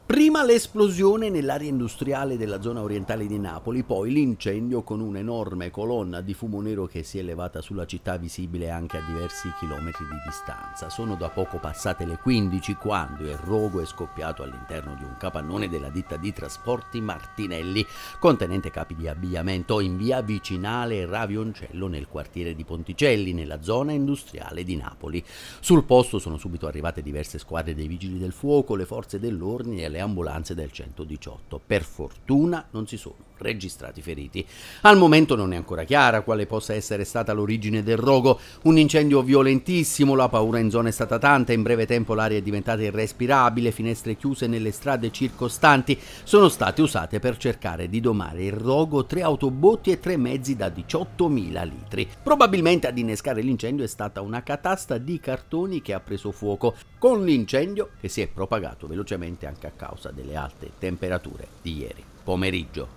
Prima l'esplosione nell'area industriale della zona orientale di Napoli, poi l'incendio con un'enorme colonna di fumo nero che si è elevata sulla città, visibile anche a diversi chilometri di distanza. Sono da poco passate le 15 quando il rogo è scoppiato all'interno di un capannone della ditta di trasporti Martinelli, contenente capi di abbigliamento, in via Vicinale Ravioncello nel quartiere di Ponticelli, nella zona industriale di Napoli. Sul posto sono subito arrivate diverse squadre dei vigili del fuoco, le forze dell'ordine e le ambulanze del 118. Per fortuna non si sono registrati feriti. Al momento non è ancora chiara quale possa essere stata l'origine del rogo. Un incendio violentissimo, la paura in zona è stata tanta, in breve tempo l'aria è diventata irrespirabile, finestre chiuse nelle strade circostanti sono state usate per cercare di domare il rogo 3 autobotti e 3 mezzi da 18.000 litri. Probabilmente ad innescare l'incendio è stata una catasta di cartoni che ha preso fuoco, con l'incendio che si è propagato velocemente anche a causa delle alte temperature di ieri pomeriggio.